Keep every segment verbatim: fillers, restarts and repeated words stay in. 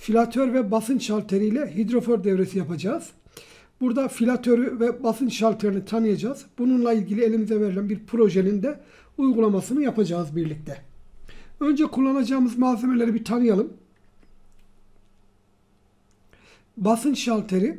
filatör ve basınç şalteriyle hidrofor devresi yapacağız. Burada filatörü ve basınç şalterini tanıyacağız. Bununla ilgili elimize verilen bir projenin de uygulamasını yapacağız birlikte. Önce kullanacağımız malzemeleri bir tanıyalım. Basınç şalteri.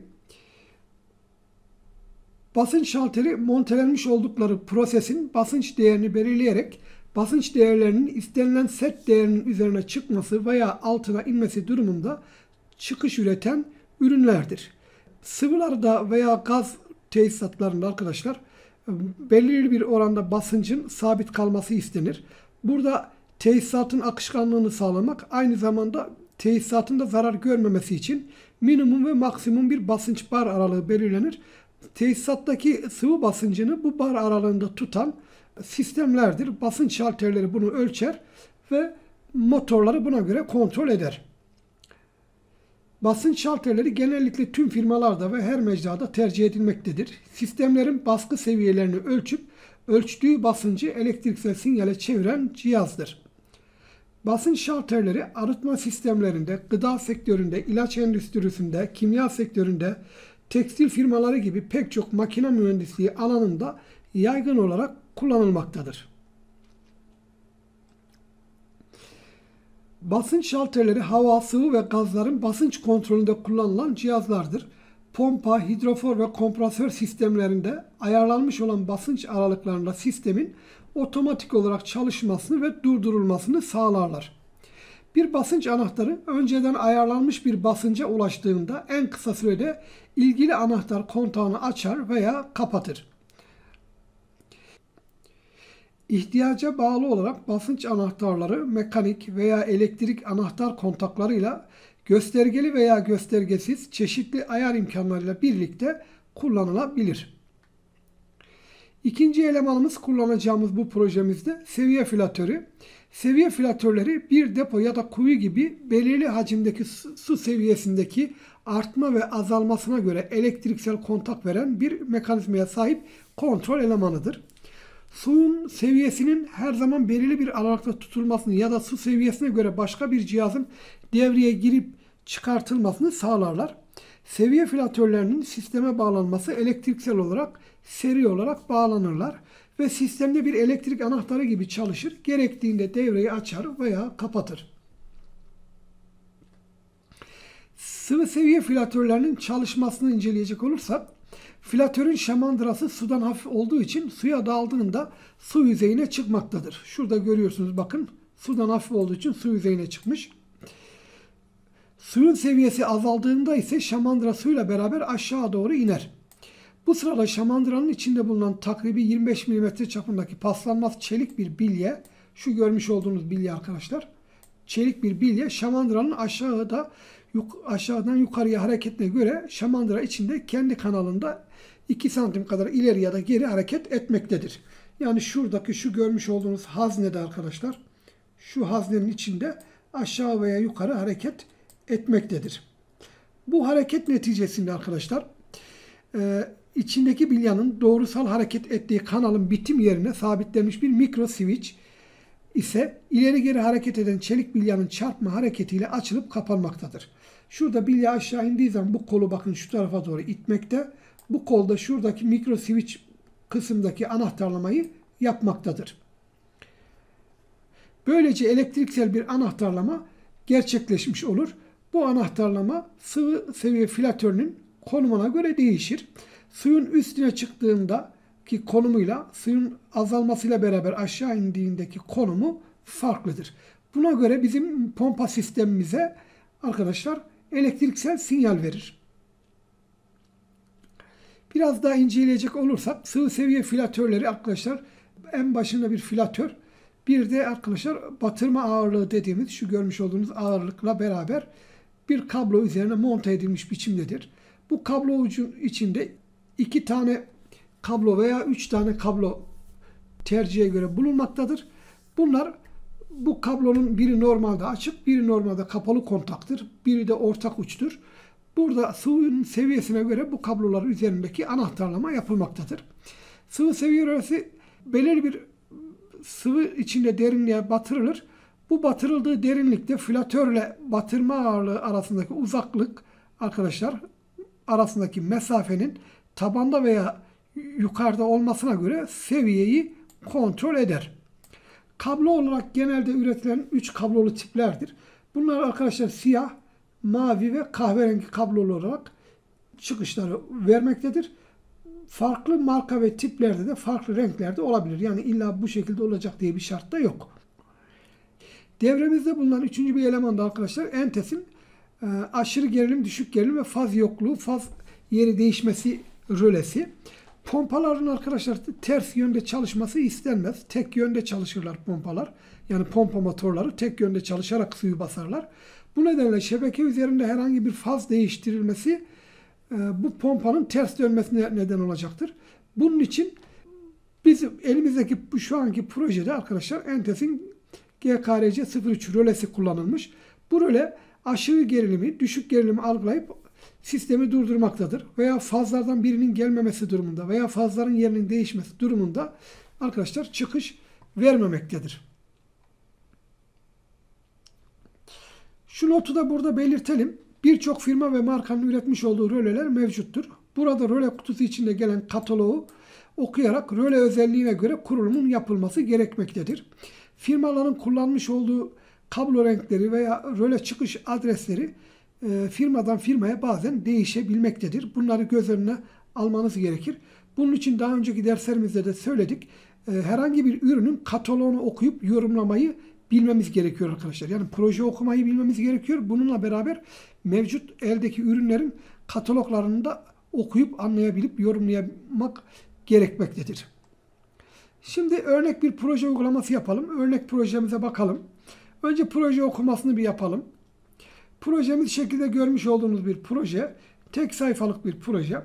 Basınç şalteri montelenmiş oldukları prosesin basınç değerini belirleyerek basınç değerlerinin istenilen set değerinin üzerine çıkması veya altına inmesi durumunda çıkış üreten ürünlerdir. Sıvılarda veya gaz tesisatlarında arkadaşlar belirli bir oranda basıncın sabit kalması istenir. Burada tesisatın akışkanlığını sağlamak, aynı zamanda tesisatın da zarar görmemesi için minimum ve maksimum bir basınç bar aralığı belirlenir. Tesisattaki sıvı basıncını bu bar aralığında tutan sistemlerdir. Basınç şalterleri bunu ölçer ve motorları buna göre kontrol eder. Basınç şalterleri genellikle tüm firmalarda ve her mecrada tercih edilmektedir. Sistemlerin baskı seviyelerini ölçüp ölçtüğü basıncı elektriksel sinyale çeviren cihazdır. Basınç şalterleri arıtma sistemlerinde, gıda sektöründe, ilaç endüstrisinde, kimya sektöründe, tekstil firmaları gibi pek çok makine mühendisliği alanında yaygın olarak kullanılmaktadır. Basınç şalterleri hava, sıvı ve gazların basınç kontrolünde kullanılan cihazlardır. Pompa, hidrofor ve kompresör sistemlerinde ayarlanmış olan basınç aralıklarında sistemin otomatik olarak çalışmasını ve durdurulmasını sağlarlar. Bir basınç anahtarı önceden ayarlanmış bir basınca ulaştığında en kısa sürede ilgili anahtar kontağını açar veya kapatır. İhtiyaca bağlı olarak basınç anahtarları mekanik veya elektrik anahtar kontaklarıyla göstergeli veya göstergesiz çeşitli ayar imkanlarıyla birlikte kullanılabilir. İkinci elemanımız kullanacağımız bu projemizde seviye filatörü. Seviye filatörleri bir depo ya da kuyu gibi belirli hacimdeki su seviyesindeki artma ve azalmasına göre elektriksel kontak veren bir mekanizmaya sahip kontrol elemanıdır. Suyun seviyesinin her zaman belirli bir aralıkta tutulmasını ya da su seviyesine göre başka bir cihazın devreye girip çıkartılmasını sağlarlar. Seviye filatörlerinin sisteme bağlanması elektriksel olarak seri olarak bağlanırlar ve sistemde bir elektrik anahtarı gibi çalışır. Gerektiğinde devreyi açar veya kapatır. Sıvı seviye filatörlerinin çalışmasını inceleyecek olursak, filatörün şamandırası sudan hafif olduğu için suya daldığında su yüzeyine çıkmaktadır. Şurada görüyorsunuz bakın, sudan hafif olduğu için su yüzeyine çıkmış. Suyun seviyesi azaldığında ise şamandıra suyla beraber aşağı doğru iner. Bu sırada şamandıranın içinde bulunan takribi yirmi beş milimetre çapındaki paslanmaz çelik bir bilye, şu görmüş olduğunuz bilye arkadaşlar, çelik bir bilye şamandıranın aşağıda aşağıdan yukarıya hareketine göre şamandıra içinde kendi kanalında iki santim kadar ileri ya da geri hareket etmektedir. Yani şuradaki şu görmüş olduğunuz haznede arkadaşlar, şu haznenin içinde aşağı veya yukarı hareket etmektedir. Bu hareket neticesinde arkadaşlar e, içindeki bilyanın doğrusal hareket ettiği kanalın bitim yerine sabitlenmiş bir mikro switch ise ileri geri hareket eden çelik bilyanın çarpma hareketiyle açılıp kapanmaktadır. Şurada bilye aşağı indiği zaman bu kolu bakın şu tarafa doğru itmekte. Bu kol da şuradaki mikro switch kısımdaki anahtarlamayı yapmaktadır. Böylece elektriksel bir anahtarlama gerçekleşmiş olur. Bu anahtarlama sıvı seviye filatörünün konumuna göre değişir. Suyun üstüne çıktığında ki konumuyla suyun azalmasıyla beraber aşağı indiğindeki konumu farklıdır. Buna göre bizim pompa sistemimize arkadaşlar elektriksel sinyal verir. Biraz daha inceleyecek olursak sıvı seviye filatörleri arkadaşlar en başında bir filatör, bir de arkadaşlar batırma ağırlığı dediğimiz şu görmüş olduğunuz ağırlıkla beraber bir kablo üzerine monte edilmiş biçimdedir. Bu kablo ucu içinde iki tane kablo veya üç tane kablo tercihe göre bulunmaktadır. Bunlar bu kablonun biri normalde açık, biri normalde kapalı kontaktır. Biri de ortak uçtur. Burada sıvının seviyesine göre bu kabloların üzerindeki anahtarlama yapılmaktadır. Sıvı seviyesi belirli bir sıvı içinde derinliğe batırılır. Bu batırıldığı derinlikte filatörle batırma ağırlığı arasındaki uzaklık arkadaşlar arasındaki mesafenin tabanda veya yukarıda olmasına göre seviyeyi kontrol eder. Kablo olarak genelde üretilen üç kablolu tiplerdir. Bunlar arkadaşlar siyah, mavi ve kahverengi kablolu olarak çıkışları vermektedir. Farklı marka ve tiplerde de farklı renklerde olabilir. Yani illa bu şekilde olacak diye bir şart da yok. Devremizde bulunan üçüncü bir eleman da arkadaşlar entesin e, aşırı gerilim, düşük gerilim ve faz yokluğu, faz yeri değişmesi rölesi. Pompaların arkadaşlar ters yönde çalışması istenmez. Tek yönde çalışırlar pompalar. Yani pompa motorları tek yönde çalışarak suyu basarlar. Bu nedenle şebeke üzerinde herhangi bir faz değiştirilmesi e, bu pompanın ters dönmesine neden olacaktır. Bunun için bizim elimizdeki bu şu anki projede arkadaşlar Entes'in G K R C sıfır üç rölesi kullanılmış. Bu röle aşırı gerilimi, düşük gerilimi algılayıp sistemi durdurmaktadır. Veya fazlardan birinin gelmemesi durumunda veya fazların yerinin değişmesi durumunda arkadaşlar çıkış vermemektedir. Şu notu da burada belirtelim. Birçok firma ve markanın üretmiş olduğu röleler mevcuttur. Burada röle kutusu içinde gelen kataloğu okuyarak röle özelliğine göre kurulumun yapılması gerekmektedir. Firmaların kullanmış olduğu kablo renkleri veya röle çıkış adresleri e, firmadan firmaya bazen değişebilmektedir. Bunları göz önüne almanız gerekir. Bunun için daha önceki derslerimizde de söyledik. E, herhangi bir ürünün kataloğunu okuyup yorumlamayı bilmemiz gerekiyor arkadaşlar. Yani proje okumayı bilmemiz gerekiyor. Bununla beraber mevcut eldeki ürünlerin kataloglarını da okuyup anlayabilip yorumlamak gerekmektedir. Şimdi örnek bir proje uygulaması yapalım. Örnek projemize bakalım. Önce proje okumasını bir yapalım. Projemiz şekilde görmüş olduğunuz bir proje. Tek sayfalık bir proje.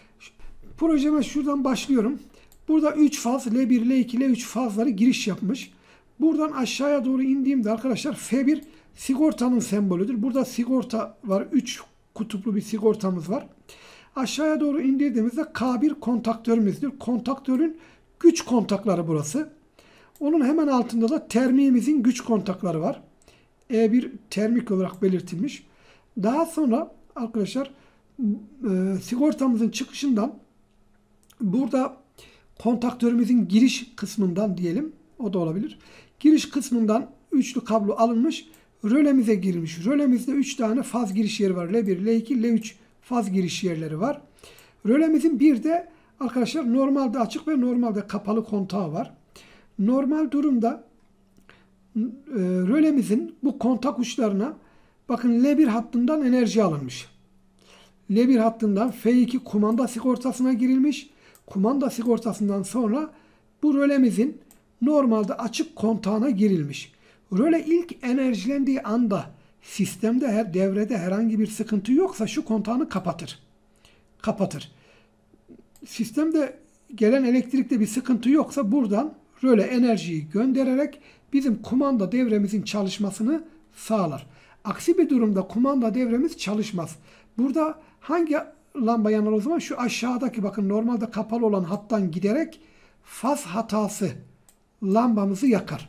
Projeme şuradan başlıyorum. Burada üç faz L bir, L iki, L üç fazları giriş yapmış. Buradan aşağıya doğru indiğimde arkadaşlar F bir sigortanın sembolüdür. Burada sigorta var. üç kutuplu bir sigortamız var. Aşağıya doğru indirdiğimizde K bir kontaktörümüzdür. Kontaktörün güç kontakları burası. Onun hemen altında da termiğimizin güç kontakları var. E bir termik olarak belirtilmiş. Daha sonra arkadaşlar e, sigortamızın çıkışından burada kontaktörümüzün giriş kısmından diyelim. O da olabilir. Giriş kısmından üçlü kablo alınmış. Rölemize girmiş. Rölemizde üç tane faz giriş yeri var. L bir, L iki, L üç faz giriş yerleri var. Rölemizin bir de arkadaşlar normalde açık ve normalde kapalı kontağı var. Normal durumda e, rölemizin bu kontak uçlarına bakın L bir hattından enerji alınmış. L bir hattından F iki kumanda sigortasına girilmiş. Kumanda sigortasından sonra bu rölemizin normalde açık kontağına girilmiş. Röle ilk enerjilendiği anda sistemde her devrede herhangi bir sıkıntı yoksa şu kontağını kapatır. Kapatır. Sistemde gelen elektrikte bir sıkıntı yoksa buradan röle enerjiyi göndererek bizim kumanda devremizin çalışmasını sağlar. Aksi bir durumda kumanda devremiz çalışmaz. Burada hangi lamba yanar o zaman? Şu aşağıdaki bakın normalde kapalı olan hattan giderek faz hatası lambamızı yakar.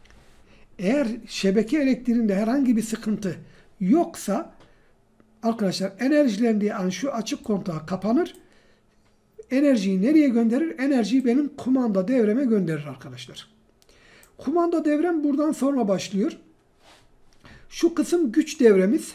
Eğer şebeke elektriğinde herhangi bir sıkıntı yoksa arkadaşlar enerjilendiği an şu açık kontağı kapanır. Enerjiyi nereye gönderir? Enerjiyi benim kumanda devreme gönderir arkadaşlar. Kumanda devrem buradan sonra başlıyor. Şu kısım güç devremiz.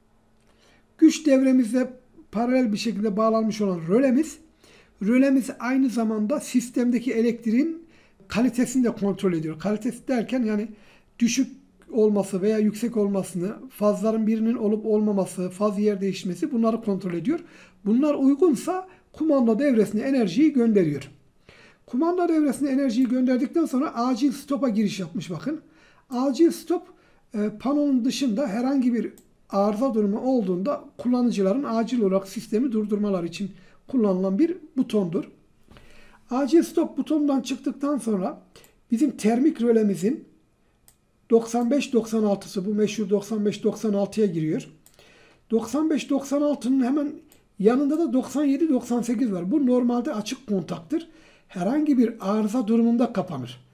Güç devremizle paralel bir şekilde bağlanmış olan rölemiz. Rölemiz aynı zamanda sistemdeki elektriğin kalitesini de kontrol ediyor. Kalitesi derken yani düşük olması veya yüksek olmasını, fazların birinin olup olmaması, faz yer değişmesi bunları kontrol ediyor. Bunlar uygunsa kumanda devresine enerjiyi gönderiyor. Kumanda devresine enerjiyi gönderdikten sonra acil stop'a giriş yapmış bakın. Acil stop e, panonun dışında herhangi bir arıza durumu olduğunda kullanıcıların acil olarak sistemi durdurmaları için kullanılan bir butondur. Acil stop butonundan çıktıktan sonra bizim termik rölemizin doksan beş doksan altısı bu meşhur doksan beş doksan altıya giriyor. doksan beş doksan altının hemen yanında da doksan yedi doksan sekiz var. Bu normalde açık kontaktır. Herhangi bir arıza durumunda kapanır.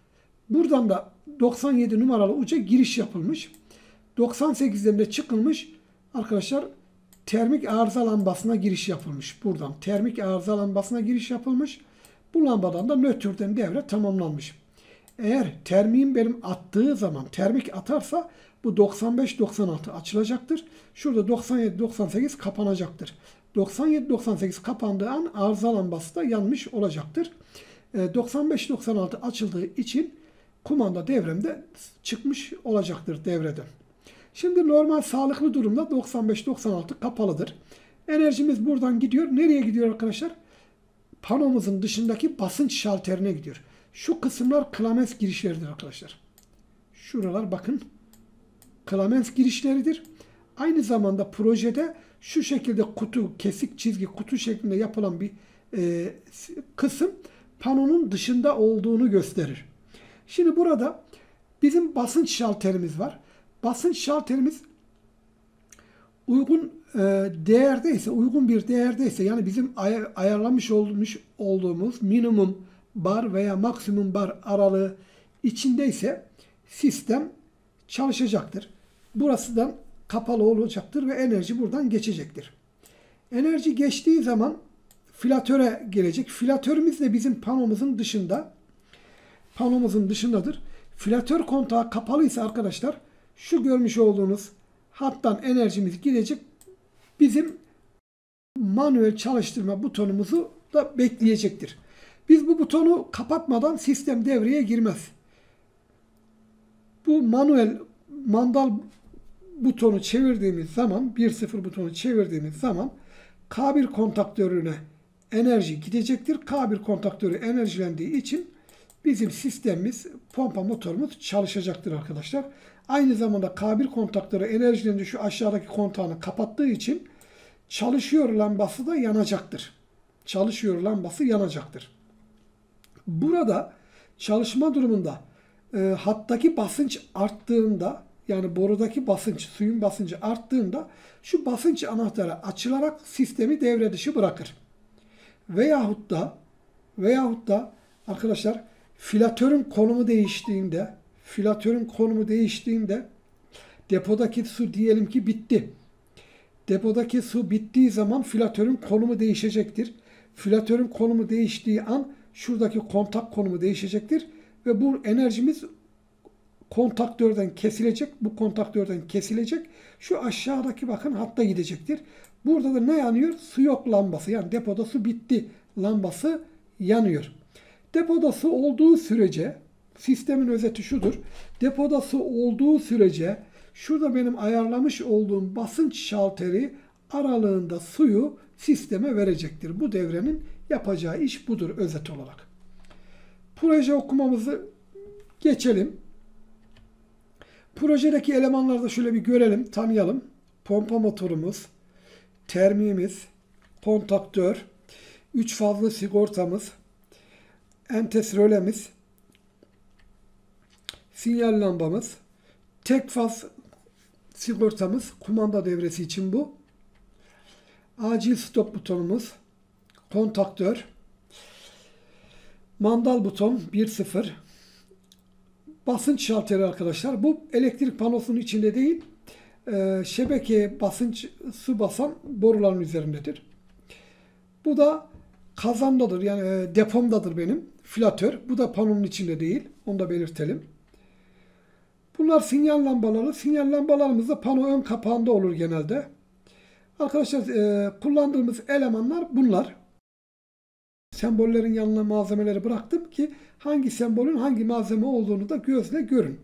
Buradan da doksan yedi numaralı uca giriş yapılmış. doksan sekizden de çıkılmış. Arkadaşlar termik arıza lambasına giriş yapılmış. Buradan termik arıza lambasına giriş yapılmış. Bu lambadan da nötrden devre tamamlanmış. Eğer termiğin benim attığı zaman termik atarsa bu doksan beş doksan altı açılacaktır. Şurada doksan yedi doksan sekiz kapanacaktır. doksan yedi doksan sekiz kapandığı an arıza lambası da yanmış olacaktır. doksan beş doksan altı açıldığı için kumanda devremde çıkmış olacaktır devreden. Şimdi normal sağlıklı durumda doksan beş doksan altı kapalıdır. Enerjimiz buradan gidiyor. Nereye gidiyor arkadaşlar? Panomuzun dışındaki basınç şalterine gidiyor. Şu kısımlar klamens girişleridir arkadaşlar. Şuralar bakın klamens girişleridir. Aynı zamanda projede şu şekilde kutu, kesik çizgi kutu şeklinde yapılan bir e, kısım panonun dışında olduğunu gösterir. Şimdi burada bizim basınç şalterimiz var. Basınç şalterimiz uygun e, değerdeyse, uygun bir değerdeyse yani bizim ay ayarlamış olmuş olduğumuz minimum bar veya maksimum bar aralığı içindeyse sistem çalışacaktır. Burasından kapalı olacaktır ve enerji buradan geçecektir. Enerji geçtiği zaman filatöre gelecek. Filatörümüz de bizim panomuzun dışında. Panomuzun dışındadır. Filatör kontağı kapalıysa arkadaşlar şu görmüş olduğunuz hattan enerjimiz gidecek. Bizim manuel çalıştırma butonumuzu da bekleyecektir. Biz bu butonu kapatmadan sistem devreye girmez. Bu manuel mandal butonu çevirdiğimiz zaman bir sıfır butonu çevirdiğimiz zaman K bir kontaktörüne enerji gidecektir. K bir kontaktörü enerjilendiği için bizim sistemimiz, pompa motorumuz çalışacaktır arkadaşlar. Aynı zamanda K bir kontaktörü enerjilenince şu aşağıdaki kontağını kapattığı için çalışıyor lambası da yanacaktır. Çalışıyor lambası yanacaktır. Burada çalışma durumunda e, hattaki basınç arttığında yani borudaki basınç, suyun basıncı arttığında şu basınç anahtarı açılarak sistemi devre dışı bırakır. Veyahut da veyahut da arkadaşlar filatörün konumu değiştiğinde filatörün konumu değiştiğinde depodaki su diyelim ki bitti. Depodaki su bittiği zaman filatörün konumu değişecektir. Filatörün konumu değiştiği an şuradaki kontak konumu değişecektir ve bu enerjimiz kontaktörden kesilecek. Bu kontaktörden kesilecek. Şu aşağıdaki bakın hatta gidecektir. Burada da ne yanıyor? Su yok lambası. Yani depoda su bitti lambası yanıyor. Depoda su olduğu sürece sistemin özeti şudur. Depoda su olduğu sürece şurada benim ayarlamış olduğum basınç şalteri aralığında suyu sisteme verecektir. Bu devrenin yapacağı iş budur özet olarak. Proje okumamızı geçelim. Projedeki elemanları da şöyle bir görelim, tanıyalım. Pompa motorumuz, termiğimiz, kontaktör, üç fazlı sigortamız, entes rölemiz, sinyal lambamız, tek faz sigortamız, kumanda devresi için bu. Acil stop butonumuz, kontaktör, mandal buton bir sıfır, basınç şalteri arkadaşlar. Bu elektrik panosunun içinde değil, e, şebekeye basınç su basan boruların üzerindedir. Bu da kazandadır yani e, depomdadır benim filatör. Bu da panonun içinde değil. Onu da belirtelim. Bunlar sinyal lambaları. Sinyal lambalarımız da pano ön kapağında olur genelde. Arkadaşlar e, kullandığımız elemanlar bunlar. Sembollerin yanına malzemeleri bıraktım ki hangi sembolün hangi malzeme olduğunu da gözle görün.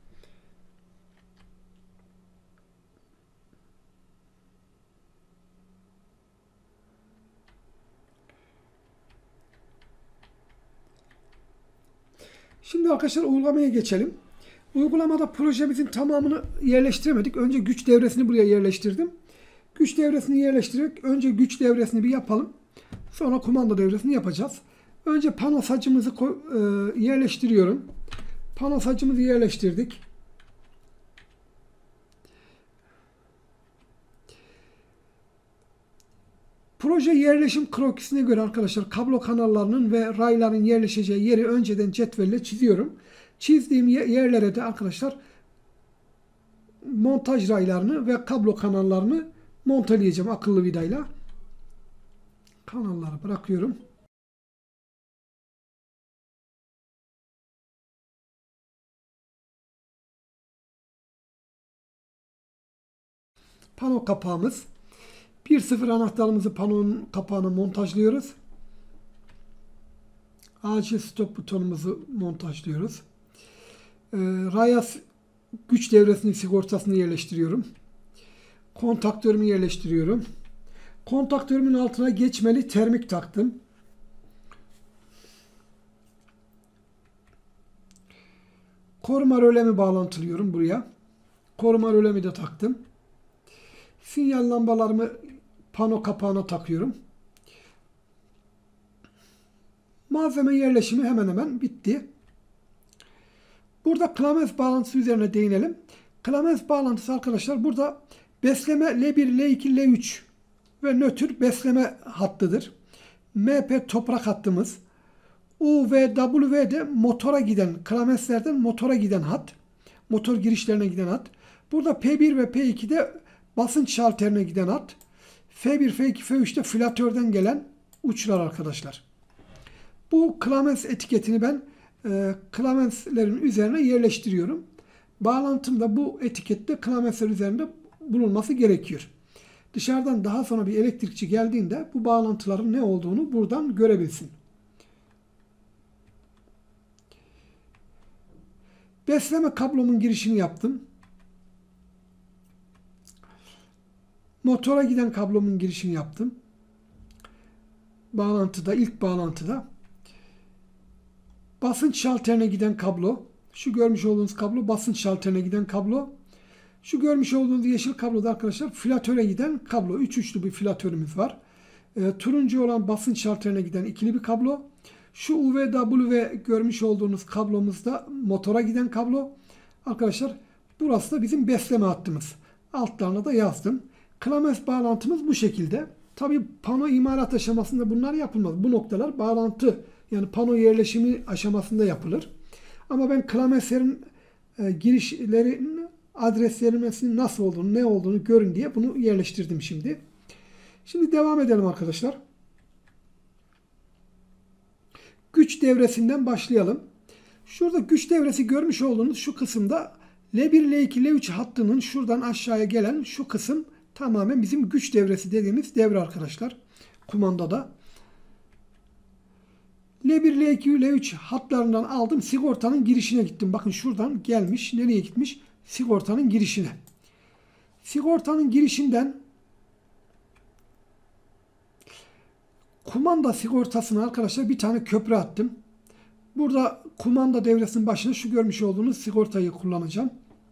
Şimdi arkadaşlar uygulamaya geçelim. Uygulamada projemizin tamamını yerleştiremedik. Önce güç devresini buraya yerleştirdim. Güç devresini yerleştirerek önce güç devresini bir yapalım. Sonra kumanda devresini yapacağız. Önce pano sacımızı e, yerleştiriyorum. Pano sacımızı yerleştirdik. Proje yerleşim krokisine göre arkadaşlar kablo kanallarının ve rayların yerleşeceği yeri önceden cetvelle çiziyorum. Çizdiğim yerlere de arkadaşlar montaj raylarını ve kablo kanallarını montalayacağım akıllı vidayla. Kanalları bırakıyorum. Pano kapağımız. bir sıfır anahtarımızı panonun kapağına montajlıyoruz. Acil stop butonumuzu montajlıyoruz. E, Rayas güç devresinin sigortasını yerleştiriyorum. Kontaktörümü yerleştiriyorum. Kontaktörümün altına geçmeli termik taktım. Koruma rölemi bağlantılıyorum buraya. Koruma rölemi de taktım. Sinyal lambalarımı pano kapağına takıyorum. Malzeme yerleşimi hemen hemen bitti. Burada klamens bağlantısı üzerine değinelim. Klamens bağlantısı arkadaşlar burada besleme L bir, L iki, L üç ve nötr besleme hattıdır. M P toprak hattımız. U ve W de motora giden, klamenslerden motora giden hat. Motor girişlerine giden hat. Burada P bir ve P iki de basınç şalterine giden hat. F bir, F iki, F üç de filatörden gelen uçlar arkadaşlar. Bu klamens etiketini ben e, klamenslerin üzerine yerleştiriyorum. Bağlantımda bu etikette klamensler üzerinde bulunması gerekiyor. Dışarıdan daha sonra bir elektrikçi geldiğinde bu bağlantıların ne olduğunu buradan görebilsin. Besleme kablomun girişini yaptım. Motora giden kablomun girişini yaptım. Bağlantıda, ilk bağlantıda. Basınç şalterine giden kablo. Şu görmüş olduğunuz kablo basınç şalterine giden kablo. Şu görmüş olduğunuz yeşil kabloda arkadaşlar filatöre giden kablo. Üç uçlu bir filatörümüz var. E, turuncu olan basınç şalterine giden ikili bir kablo. Şu U V W görmüş olduğunuz kablomuzda motora giden kablo. Arkadaşlar burası da bizim besleme hattımız. Altlarına da yazdım. Klamens bağlantımız bu şekilde. Tabi pano imalat aşamasında bunlar yapılmaz. Bu noktalar bağlantı yani pano yerleşimi aşamasında yapılır. Ama ben klamenslerin e, girişlerin adres verilmesinin nasıl olduğunu, ne olduğunu görün diye bunu yerleştirdim şimdi. Şimdi devam edelim arkadaşlar. Güç devresinden başlayalım. Şurada güç devresi görmüş olduğunuz şu kısımda L bir, L iki, L üç hattının şuradan aşağıya gelen şu kısım tamamen bizim güç devresi dediğimiz devre arkadaşlar. Kumandada. L bir, L iki, L üç hatlarından aldım. Sigortanın girişine gittim. Bakın şuradan gelmiş. Nereye gitmiş? Sigortanın girişine. Sigortanın girişinden kumanda sigortasına arkadaşlar bir tane köprü attım. Burada kumanda devresinin başına şu görmüş olduğunuz sigortayı kullanacağım.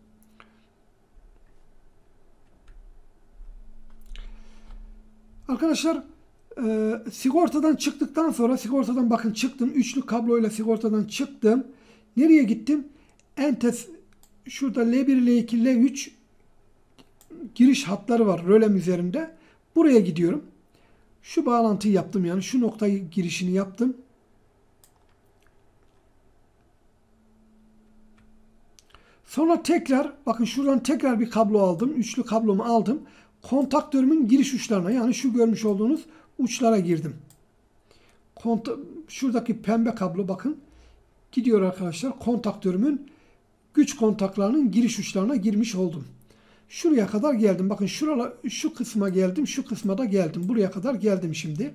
Arkadaşlar e, sigortadan çıktıktan sonra sigortadan bakın çıktım. Üçlü kabloyla sigortadan çıktım. Nereye gittim? Entes şurada L bir, L iki, L üç giriş hatları var rölem üzerinde. Buraya gidiyorum. Şu bağlantıyı yaptım yani şu noktayı girişini yaptım. Sonra tekrar bakın şuradan tekrar bir kablo aldım. Üçlü kablomu aldım. Kontaktörümün giriş uçlarına yani şu görmüş olduğunuz uçlara girdim. Konta şuradaki pembe kablo bakın gidiyor arkadaşlar. Kontaktörümün güç kontaklarının giriş uçlarına girmiş oldum. Şuraya kadar geldim. Bakın şurala, şu kısma geldim. Şu kısma da geldim. Buraya kadar geldim şimdi.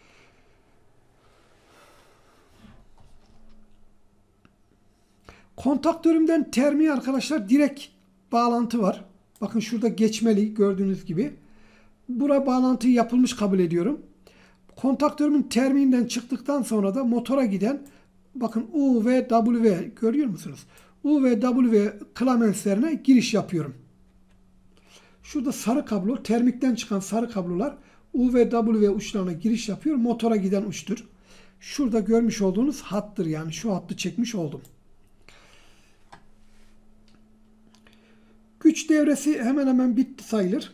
Kontaktörümden termiğe arkadaşlar direkt bağlantı var. Bakın şurada geçmeli gördüğünüz gibi. Bura bağlantıyı yapılmış kabul ediyorum. Kontaktörümün termiğinden çıktıktan sonra da motora giden bakın U ve W görüyor musunuz? U ve W klamenslerine giriş yapıyorum. Şurada sarı kablo, termikten çıkan sarı kablolar U ve W uçlarına giriş yapıyor. Motora giden uçtur. Şurada görmüş olduğunuz hattır yani şu hattı çekmiş oldum. Güç devresi hemen hemen bitti sayılır.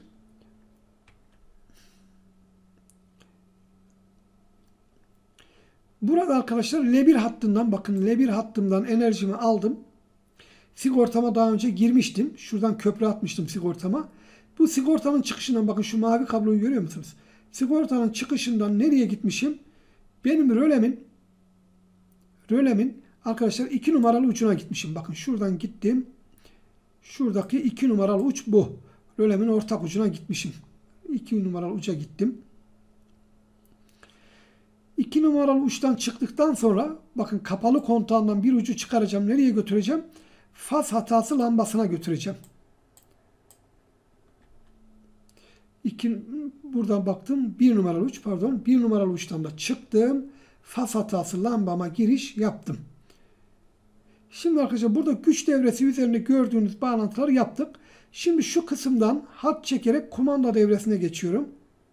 Burada arkadaşlar L bir hattından, bakın L bir hattımdan enerjimi aldım. Sigortama daha önce girmiştim. Şuradan köprü atmıştım sigortama. Bu sigortanın çıkışından, bakın şu mavi kabloyu görüyor musunuz? Sigortanın çıkışından nereye gitmişim? Benim rölemin rölemin arkadaşlar iki numaralı ucuna gitmişim. Bakın şuradan gittim. Şuradaki iki numaralı uç bu. Rölemin ortak ucuna gitmişim. iki numaralı uca gittim. iki numaralı uçtan çıktıktan sonra bakın kapalı kontağından bir ucu çıkaracağım. Nereye götüreceğim? Faz hatası lambasına götüreceğim. İki, buradan baktım. bir numaralı uç, pardon. bir numaralı uçtan da çıktım. Faz hatası lambama giriş yaptım. Şimdi arkadaşlar burada güç devresi üzerinde gördüğünüz bağlantıları yaptık. Şimdi şu kısımdan hat çekerek kumanda devresine geçiyorum.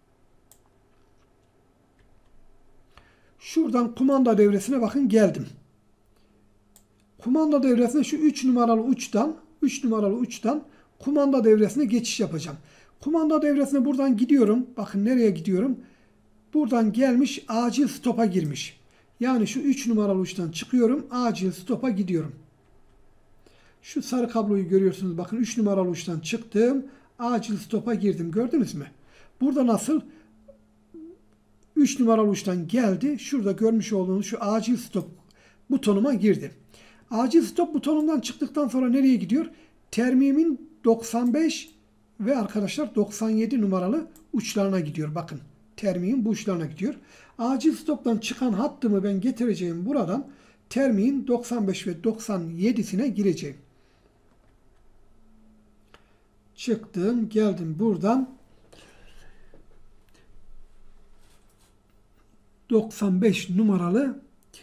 Şuradan kumanda devresine bakın geldim. Kumanda devresine şu üç numaralı uçtan üç numaralı uçtan kumanda devresine geçiş yapacağım. Kumanda devresine buradan gidiyorum. Bakın nereye gidiyorum? Buradan gelmiş acil stopa girmiş. Yani şu üç numaralı uçtan çıkıyorum. Acil stopa gidiyorum. Şu sarı kabloyu görüyorsunuz. Bakın üç numaralı uçtan çıktım. Acil stopa girdim. Gördünüz mü? Burada nasıl? üç numaralı uçtan geldi. Şurada görmüş olduğunuz şu acil stop butonuma girdi. Acil stop butonundan çıktıktan sonra nereye gidiyor? Termiğimin doksan beş ve arkadaşlar doksan yedi numaralı uçlarına gidiyor. Bakın termiğin bu uçlarına gidiyor. Acil stoptan çıkan hattımı ben getireceğim buradan. Termiğin doksan beş ve doksan yedisine gireceğim. Çıktım, geldim buradan. doksan beş numaralı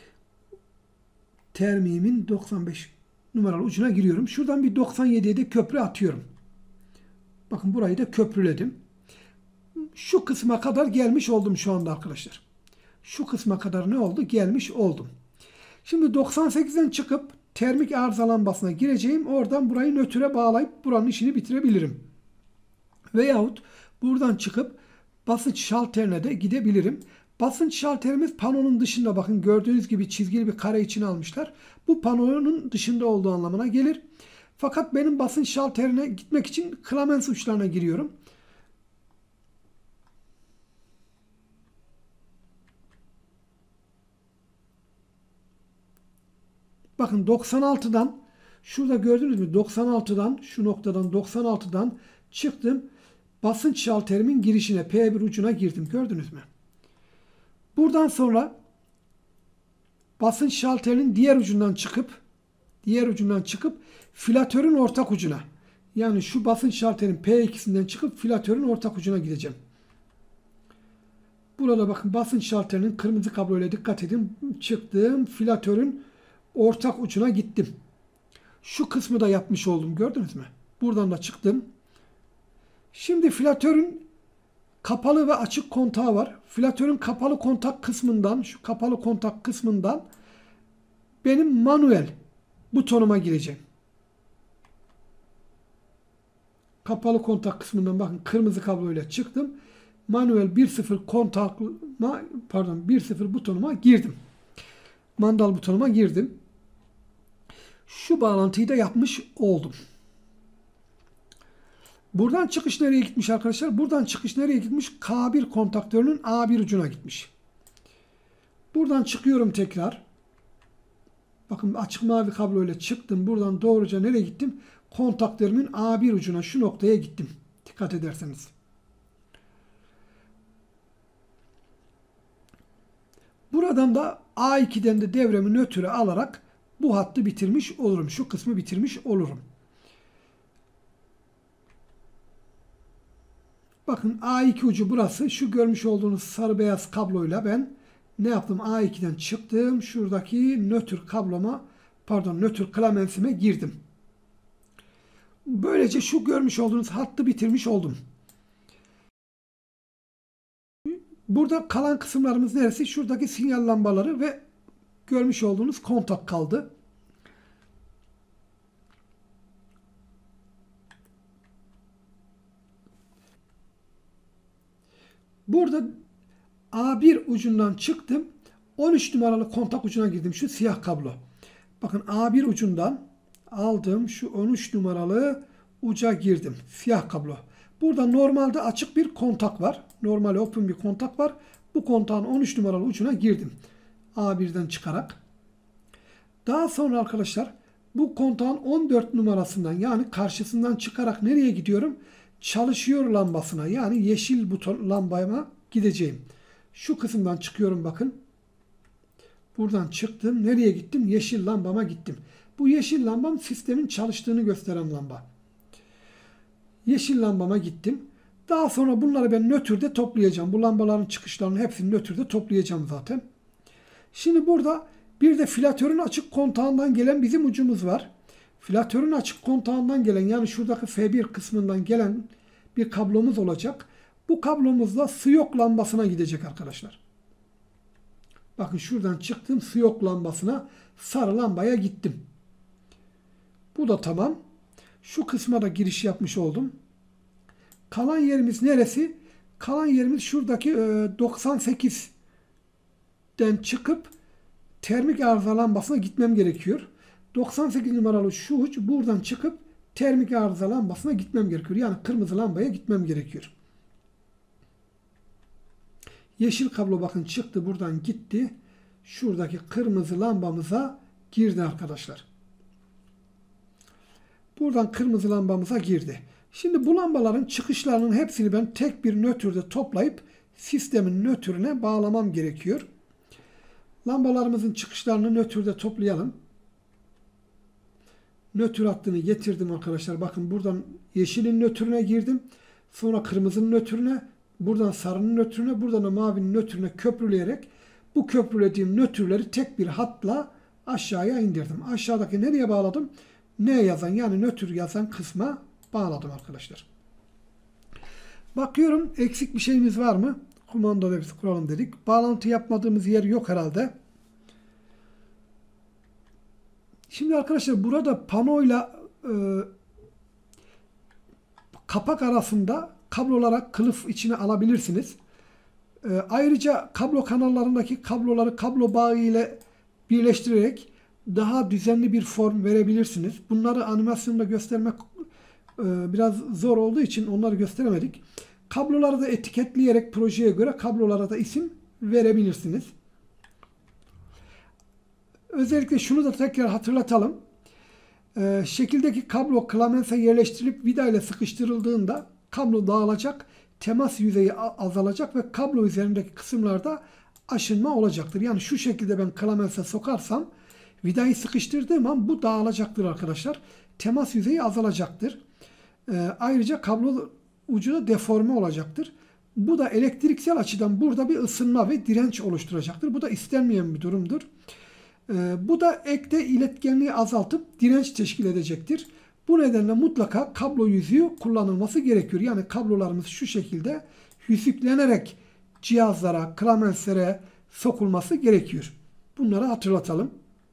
termiğimin doksan beş numaralı ucuna giriyorum. Şuradan bir doksan yediye de köprü atıyorum. Bakın burayı da köprüledim. Şu kısma kadar gelmiş oldum şu anda arkadaşlar. Şu kısma kadar ne oldu? Gelmiş oldum. Şimdi doksan sekizden çıkıp termik arıza lambasına gireceğim. Oradan burayı nötre bağlayıp buranın işini bitirebilirim. Veyahut buradan çıkıp basınç şalterine de gidebilirim. Basınç şalterimiz panonun dışında, bakın gördüğünüz gibi çizgili bir kare içine almışlar. Bu panonun dışında olduğu anlamına gelir. Fakat benim basınç şalterine gitmek için Clemens uçlarına giriyorum. Bakın doksan altıdan şurada gördünüz mü? doksan altıdan şu noktadan doksan altıdan çıktım. Basınç şalterimin girişine P bir ucuna girdim. Gördünüz mü? Buradan sonra basınç şalterinin diğer ucundan çıkıp diğer ucundan çıkıp filatörün ortak ucuna, yani şu basınç şalterin P ikisinden çıkıp filatörün ortak ucuna gideceğim. Burada bakın basınç şalterinin kırmızı kabloyla dikkat edin. Çıktım. Filatörün ortak ucuna gittim. Şu kısmı da yapmış oldum. Gördünüz mü? Buradan da çıktım. Şimdi filatörün kapalı ve açık kontağı var. Filatörün kapalı kontak kısmından, şu kapalı kontak kısmından benim manuel butonuma gireceğim. Kapalı kontak kısmından bakın kırmızı kabloyla çıktım. Manuel bir sıfır kontakına, pardon bir sıfır butonuma girdim. Mandal butonuma girdim. Şu bağlantıyı da yapmış oldum. Buradan çıkış nereye gitmiş arkadaşlar? Buradan çıkış nereye gitmiş? K bir kontaktörünün A bir ucuna gitmiş. Buradan çıkıyorum tekrar. Bakın açık mavi kabloyla çıktım. Buradan doğruca nereye gittim? Kontaktörümün A bir ucuna, şu noktaya gittim. Dikkat ederseniz. Buradan da A iki'den de devremi nötre alarak bu hattı bitirmiş olurum. Şu kısmı bitirmiş olurum. Bakın A iki ucu burası. Şu görmüş olduğunuz sarı beyaz kabloyla ben ne yaptım? A iki'den çıktım. Şuradaki nötr kabloma, pardon nötr klamensime girdim. Böylece şu görmüş olduğunuz hattı bitirmiş oldum. Burada kalan kısımlarımız neresi? Şuradaki sinyal lambaları ve görmüş olduğunuz kontak kaldı. Burada A bir ucundan çıktım. on üç numaralı kontak ucuna girdim. Şu siyah kablo. Bakın A bir ucundan aldım. Şu on üç numaralı uca girdim. Siyah kablo. Burada normalde açık bir kontak var. Normal open bir kontak var. Bu kontağın on üç numaralı ucuna girdim. A birden çıkarak. Daha sonra arkadaşlar bu kontağın on dört numarasından yani karşısından çıkarak nereye gidiyorum? Çalışıyor lambasına yani yeşil buton lambama gideceğim. Şu kısımdan çıkıyorum bakın. Buradan çıktım. Nereye gittim? Yeşil lambama gittim. Bu yeşil lambam sistemin çalıştığını gösteren lamba. Yeşil lambama gittim. Daha sonra bunları ben nötrde toplayacağım. Bu lambaların çıkışlarının hepsini nötrde toplayacağım zaten. Şimdi burada bir de filatörün açık kontağından gelen bizim ucumuz var. Filatörün açık kontağından gelen yani şuradaki F bir kısmından gelen bir kablomuz olacak. Bu kablomuzla siyok lambasına gidecek arkadaşlar. Bakın şuradan çıktım siyok lambasına sarı lambaya gittim. Bu da tamam. Şu kısma da giriş yapmış oldum. Kalan yerimiz neresi? Kalan yerimiz şuradaki doksan sekizden çıkıp termik arıza lambasına gitmem gerekiyor. doksan sekiz numaralı şu uç buradan çıkıp termik arıza lambasına gitmem gerekiyor. Yani kırmızı lambaya gitmem gerekiyor. Yeşil kablo bakın çıktı buradan gitti. Şuradaki kırmızı lambamıza girdi arkadaşlar. Buradan kırmızı lambamıza girdi. Şimdi bu lambaların çıkışlarının hepsini ben tek bir nötrde toplayıp sistemin nötrüne bağlamam gerekiyor. Lambalarımızın çıkışlarını nötrde toplayalım. Nötr hattını getirdim arkadaşlar. Bakın buradan yeşilin nötrüne girdim. Sonra kırmızının nötrüne, buradan sarının nötrüne, buradan da mavinin nötrüne köprüleyerek bu köprülediğim nötrleri tek bir hatla aşağıya indirdim. Aşağıdaki nereye bağladım? Ne yazan yani nötr yazan kısma bağladım arkadaşlar. Bakıyorum eksik bir şeyimiz var mı? Kumanda devresi kuralım dedik. Bağlantı yapmadığımız yer yok herhalde. Şimdi arkadaşlar burada panoyla e, kapak arasında kablolara kılıf içine alabilirsiniz. E, ayrıca kablo kanallarındaki kabloları kablo bağı ile birleştirerek daha düzenli bir form verebilirsiniz. Bunları animasyonda göstermek e, biraz zor olduğu için onları gösteremedik. Kabloları da etiketleyerek projeye göre kablolara da isim verebilirsiniz. Özellikle şunu da tekrar hatırlatalım. Ee, şekildeki kablo klamense yerleştirilip vida ile sıkıştırıldığında kablo dağılacak, temas yüzeyi azalacak ve kablo üzerindeki kısımlarda aşınma olacaktır. Yani şu şekilde ben klamense sokarsam vidayı sıkıştırdığım an bu dağılacaktır arkadaşlar. Temas yüzeyi azalacaktır. Ee, ayrıca kablo ucu da deforme olacaktır. Bu da elektriksel açıdan burada bir ısınma ve direnç oluşturacaktır. Bu da istenmeyen bir durumdur. Ee, bu da ekte iletkenliği azaltıp direnç teşkil edecektir. Bu nedenle mutlaka kablo yüzüğü kullanılması gerekiyor. Yani kablolarımız şu şekilde yüzüklenerek cihazlara, klamenslere sokulması gerekiyor. Bunları hatırlatalım.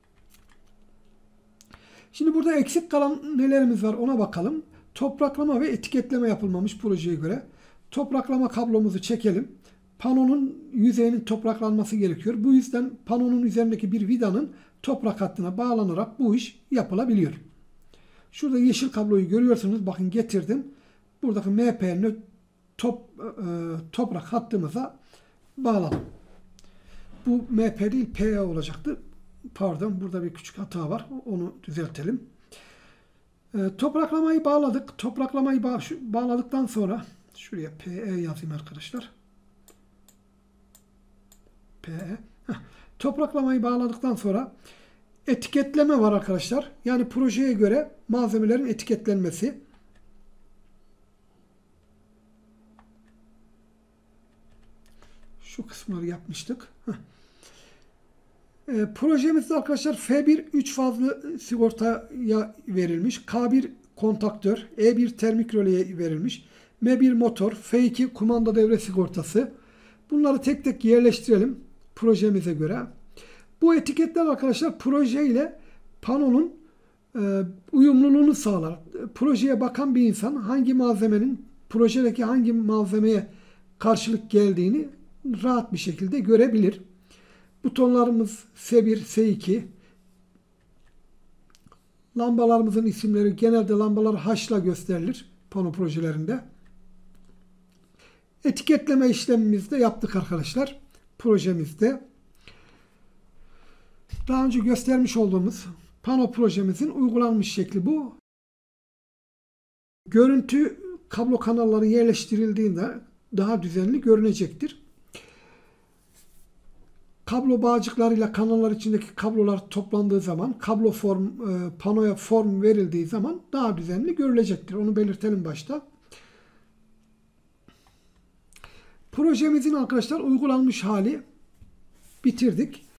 Şimdi burada eksik kalan nelerimiz var ona bakalım. Topraklama ve etiketleme yapılmamış projeye göre. Topraklama kablomuzu çekelim. Panonun yüzeyinin topraklanması gerekiyor. Bu yüzden panonun üzerindeki bir vidanın toprak hattına bağlanarak bu iş yapılabiliyor. Şurada yeşil kabloyu görüyorsunuz. Bakın getirdim. Buradaki M P top, e, toprak hattımıza bağladım. Bu M P değil P E olacaktı. Pardon burada bir küçük hata var. Onu düzeltelim. E, topraklamayı bağladık. Topraklamayı bağ bağladıktan sonra şuraya P E yazayım arkadaşlar. P E. Topraklamayı bağladıktan sonra etiketleme var arkadaşlar. Yani projeye göre malzemelerin etiketlenmesi. Şu kısımları yapmıştık. E, projemizde arkadaşlar F bir üç fazlı sigortaya verilmiş. K bir kontaktör, E bir termik röleye verilmiş. M bir motor, F iki kumanda devre sigortası. Bunları tek tek yerleştirelim projemize göre. Bu etiketler arkadaşlar proje ile panonun e, uyumluluğunu sağlar. Projeye bakan bir insan hangi malzemenin projedeki hangi malzemeye karşılık geldiğini rahat bir şekilde görebilir. Butonlarımız S bir, S iki. Lambalarımızın isimleri genelde lambalar H'la gösterilir pano projelerinde. Etiketleme işlemimizi de yaptık arkadaşlar projemizde. Daha önce göstermiş olduğumuz pano projemizin uygulanmış şekli bu. Görüntü kablo kanalları yerleştirildiğinde daha düzenli görünecektir. Kablo bağcıklarıyla kanallar içindeki kablolar toplandığı zaman, kablo form, e, panoya form verildiği zaman daha düzenli görülecektir. Onu belirtelim başta. Projemizin arkadaşlar uygulanmış hali bitirdik.